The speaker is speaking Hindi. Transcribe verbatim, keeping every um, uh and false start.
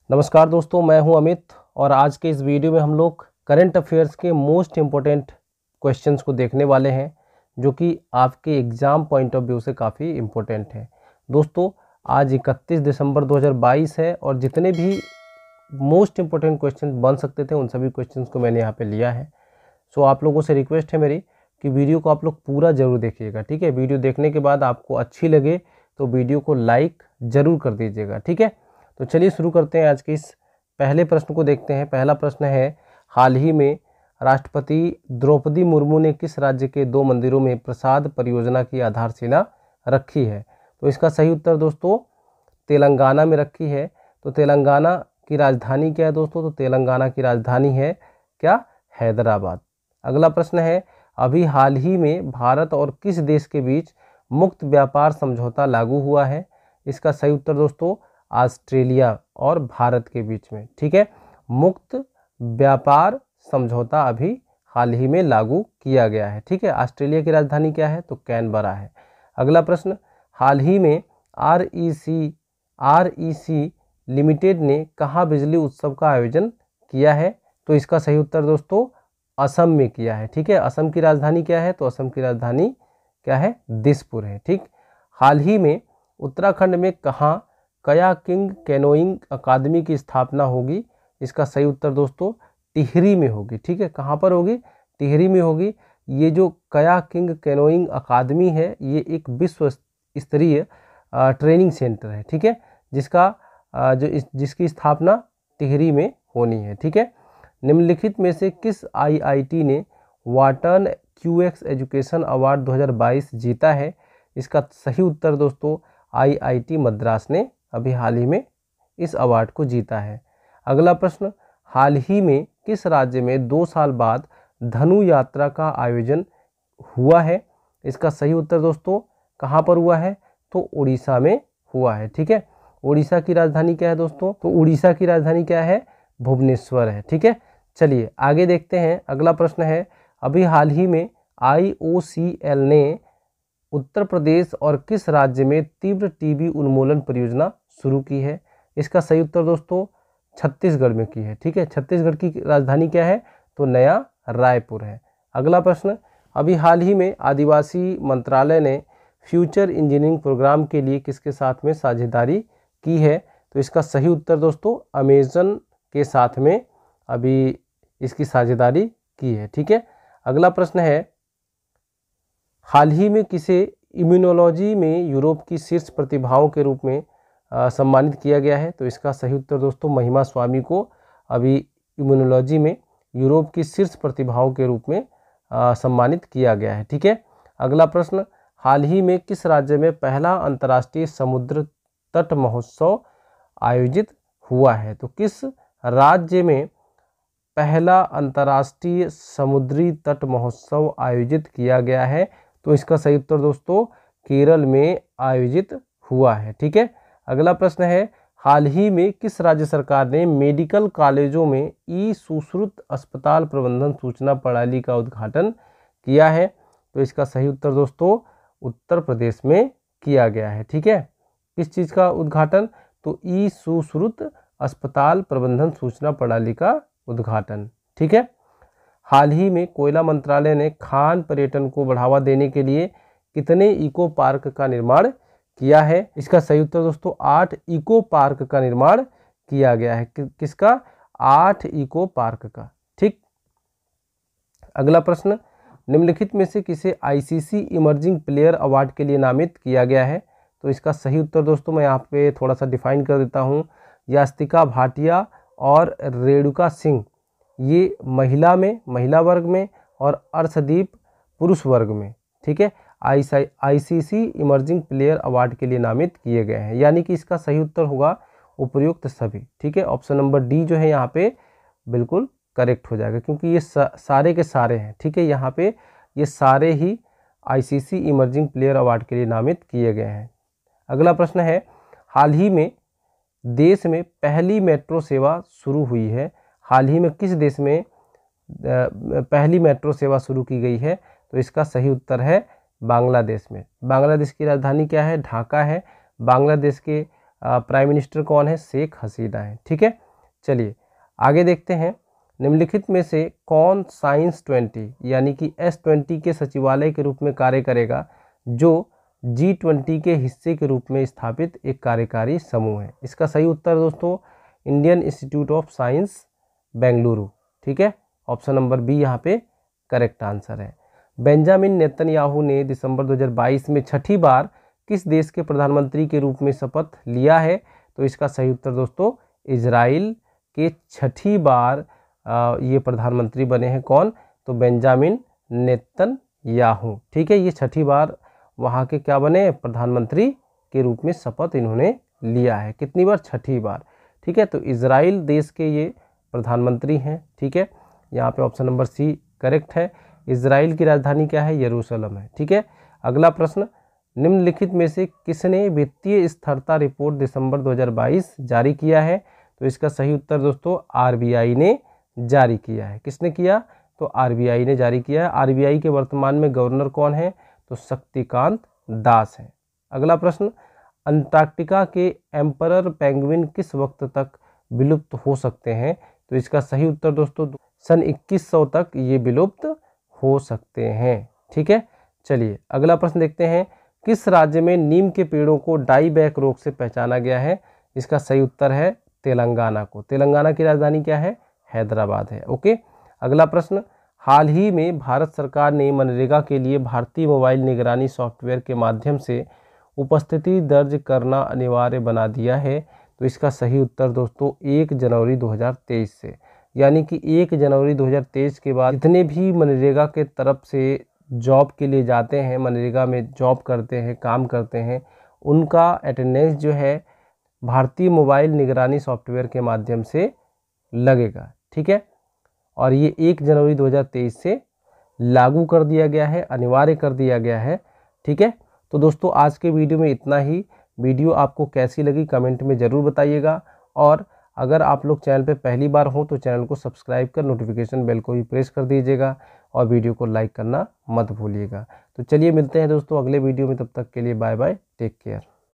नमस्कार दोस्तों, मैं हूं अमित और आज के इस वीडियो में हम लोग करंट अफेयर्स के मोस्ट इम्पोर्टेंट क्वेश्चंस को देखने वाले हैं, जो कि आपके एग्ज़ाम पॉइंट ऑफ व्यू से काफ़ी इम्पोर्टेंट है। दोस्तों, आज इकतीस दिसंबर दो हज़ार बाईस है और जितने भी मोस्ट इम्पोर्टेंट क्वेश्चन बन सकते थे उन सभी क्वेश्चंस को मैंने यहाँ पे लिया है। सो आप लोगों से रिक्वेस्ट है मेरी कि वीडियो को आप लोग पूरा ज़रूर देखिएगा, ठीक है। वीडियो देखने के बाद आपको अच्छी लगे तो वीडियो को लाइक ज़रूर कर दीजिएगा, ठीक है। तो चलिए शुरू करते हैं। आज के इस पहले प्रश्न को देखते हैं। पहला प्रश्न है, हाल ही में राष्ट्रपति द्रौपदी मुर्मू ने किस राज्य के दो मंदिरों में प्रसाद परियोजना की आधारशिला रखी है? तो इसका सही उत्तर दोस्तों तेलंगाना में रखी है। तो तेलंगाना की राजधानी क्या है दोस्तों? तो तेलंगाना की राजधानी है क्या? हैदराबाद। अगला प्रश्न है, अभी हाल ही में भारत और किस देश के बीच मुक्त व्यापार समझौता लागू हुआ है? इसका सही उत्तर दोस्तों ऑस्ट्रेलिया और भारत के बीच में, ठीक है। मुक्त व्यापार समझौता अभी हाल ही में लागू किया गया है, ठीक है। ऑस्ट्रेलिया की राजधानी क्या है? तो कैनबरा है। अगला प्रश्न, हाल ही में R E C R E C limited ने कहाँ बिजली उत्सव का आयोजन किया है? तो इसका सही उत्तर दोस्तों असम में किया है, ठीक है। असम की राजधानी क्या है? तो असम की राजधानी क्या है? दिसपुर है, ठीक। हाल ही में उत्तराखंड में कहाँ कयाकिंग कैनोइंग अकादमी की स्थापना होगी? इसका सही उत्तर दोस्तों टिहरी में होगी, ठीक है। कहाँ पर होगी? टिहरी में होगी। ये जो कयाकिंग कैनोइंग अकादमी है, ये एक विश्व स्तरीय ट्रेनिंग सेंटर है, ठीक है, जिसका जो इस जिसकी स्थापना टिहरी में होनी है, ठीक है। निम्नलिखित में से किस आई आई टी ने वाटर्न क्यू एक्स एजुकेशन अवार्ड दो हज़ार बाईस जीता है? इसका सही उत्तर दोस्तों आई आई टी मद्रास ने अभी हाल ही में इस अवार्ड को जीता है। अगला प्रश्न, हाल ही में किस राज्य में दो साल बाद धनु यात्रा का आयोजन हुआ है? इसका सही उत्तर दोस्तों कहाँ पर हुआ है? तो उड़ीसा में हुआ है, ठीक है। उड़ीसा की राजधानी क्या है दोस्तों? तो उड़ीसा की राजधानी क्या है? भुवनेश्वर है, ठीक है। चलिए आगे देखते हैं। अगला प्रश्न है, अभी हाल ही में आई ओ सी एल ने उत्तर प्रदेश और किस राज्य में तीव्र टीबी उन्मूलन परियोजना शुरू की है? इसका सही उत्तर दोस्तों छत्तीसगढ़ में की है, ठीक है। छत्तीसगढ़ की राजधानी क्या है? तो नया रायपुर है। अगला प्रश्न, अभी हाल ही में आदिवासी मंत्रालय ने फ्यूचर इंजीनियरिंग प्रोग्राम के लिए किसके साथ में साझेदारी की है? तो इसका सही उत्तर दोस्तों अमेजन के साथ में अभी इसकी साझेदारी की है, ठीक है। अगला प्रश्न है, हाल ही में किसे इम्यूनोलॉजी में यूरोप की शीर्ष प्रतिभाओं के रूप में आ, सम्मानित किया गया है? तो इसका सही उत्तर दोस्तों महिमा स्वामी को अभी इम्यूनोलॉजी में यूरोप की शीर्ष प्रतिभाओं के रूप में आ, सम्मानित किया गया है, ठीक है। अगला प्रश्न, हाल ही में किस राज्य में पहला अंतर्राष्ट्रीय समुद्र तट महोत्सव आयोजित हुआ है? तो किस राज्य में पहला अंतर्राष्ट्रीय समुद्री तट महोत्सव आयोजित किया गया है? तो इसका सही उत्तर दोस्तों केरल में आयोजित हुआ है, ठीक है। अगला प्रश्न है, हाल ही में किस राज्य सरकार ने मेडिकल कॉलेजों में ई सुश्रुत अस्पताल प्रबंधन सूचना प्रणाली का उद्घाटन किया है? तो इसका सही उत्तर दोस्तों उत्तर प्रदेश में किया गया है, ठीक है। किस चीज़ का उद्घाटन? तो ई सुश्रुत अस्पताल प्रबंधन सूचना प्रणाली का उद्घाटन, ठीक है। हाल ही में कोयला मंत्रालय ने खान पर्यटन को बढ़ावा देने के लिए कितने इको पार्क का निर्माण किया है? इसका सही उत्तर दोस्तों आठ इको पार्क का निर्माण किया गया है। कि, किसका? आठ इको पार्क का, ठीक। अगला प्रश्न, निम्नलिखित में से किसे I C C emerging player award के लिए नामित किया गया है? तो इसका सही उत्तर दोस्तों मैं यहाँ पे थोड़ा सा डिफाइन कर देता हूँ। यास्तिका भाटिया और रेणुका सिंह ये महिला में महिला वर्ग में और अर्शदीप पुरुष वर्ग में, ठीक है, I I C C emerging player award के लिए नामित किए गए हैं। यानी कि इसका सही उत्तर होगा उपयुक्त सभी, ठीक है। ऑप्शन नंबर डी जो है यहाँ पे बिल्कुल करेक्ट हो जाएगा, क्योंकि ये सा, सारे के सारे हैं, ठीक है। यहाँ पे ये सारे ही I C C emerging player award के लिए नामित किए गए हैं। अगला प्रश्न है, हाल ही में देश में पहली मेट्रो सेवा शुरू हुई है? हाल ही में किस देश में पहली मेट्रो सेवा शुरू की गई है? तो इसका सही उत्तर है बांग्लादेश में। बांग्लादेश की राजधानी क्या है? ढाका है। बांग्लादेश के प्राइम मिनिस्टर कौन है? शेख हसीना है। ठीक है, चलिए आगे देखते हैं। निम्नलिखित में से कौन साइंस ट्वेंटी यानी कि एस ट्वेंटी के सचिवालय के रूप में कार्य करेगा, जो जी ट्वेंटी के हिस्से के रूप में स्थापित एक कार्यकारी समूह है? इसका सही उत्तर दोस्तों Indian Institute of Science Bengaluru. ठीक है, ऑप्शन नंबर बी यहाँ पे करेक्ट आंसर है। बेंजामिन नेतन्याहू ने दिसंबर दो हज़ार बाईस में छठी बार किस देश के प्रधानमंत्री के रूप में शपथ लिया है? तो इसका सही उत्तर दोस्तों इजराइल के छठी बार आ, ये प्रधानमंत्री बने हैं। कौन? तो बेंजामिन नेतन्याहू। ठीक है, ये छठी बार वहाँ के क्या बने? प्रधानमंत्री के रूप में शपथ इन्होंने लिया है। कितनी बार? छठी बार। ठीक है, तो इजराइल देश के ये प्रधानमंत्री हैं। ठीक है, यहाँ पे ऑप्शन नंबर सी करेक्ट है। इजराइल की राजधानी क्या है? यरूशलेम है। ठीक है, अगला प्रश्न, निम्नलिखित में से किसने वित्तीय स्थिरता रिपोर्ट दिसंबर दो हज़ार बाईस जारी किया है? तो इसका सही उत्तर दोस्तों आरबीआई ने जारी किया है। किसने किया? तो आरबीआई ने जारी किया है। आरबीआई के वर्तमान में गवर्नर कौन है? तो शक्तिकांत दास है। अगला प्रश्न, अंटार्कटिका के एम्परर पेंगुइन किस वक्त तक विलुप्त हो सकते हैं? तो इसका सही उत्तर दोस्तों सन इक्कीस सौ तक ये विलुप्त हो सकते हैं। ठीक है, चलिए अगला प्रश्न देखते हैं। किस राज्य में नीम के पेड़ों को डाईबैक रोग से पहचाना गया है? इसका सही उत्तर है तेलंगाना को। तेलंगाना की राजधानी क्या है? हैदराबाद है। ओके, अगला प्रश्न, हाल ही में भारत सरकार ने मनरेगा के लिए भारतीय मोबाइल निगरानी सॉफ्टवेयर के माध्यम से उपस्थिति दर्ज करना अनिवार्य बना दिया है। तो इसका सही उत्तर दोस्तों एक जनवरी दो हज़ार तेईस से, यानी कि एक जनवरी दो हज़ार तेईस के बाद जितने भी मनरेगा के तरफ से जॉब के लिए जाते हैं, मनरेगा में जॉब करते हैं, काम करते हैं, उनका अटेंडेंस जो है भारतीय मोबाइल निगरानी सॉफ्टवेयर के माध्यम से लगेगा। ठीक है, और ये एक जनवरी दो हज़ार तेईस से लागू कर दिया गया है, अनिवार्य कर दिया गया है। ठीक है, तो दोस्तों आज के वीडियो में इतना ही। वीडियो आपको कैसी लगी कमेंट में ज़रूर बताइएगा, और अगर आप लोग चैनल पे पहली बार हो तो चैनल को सब्सक्राइब कर नोटिफिकेशन बेल को भी प्रेस कर दीजिएगा, और वीडियो को लाइक करना मत भूलिएगा। तो चलिए मिलते हैं दोस्तों अगले वीडियो में, तब तक के लिए बाय बाय, टेक केयर।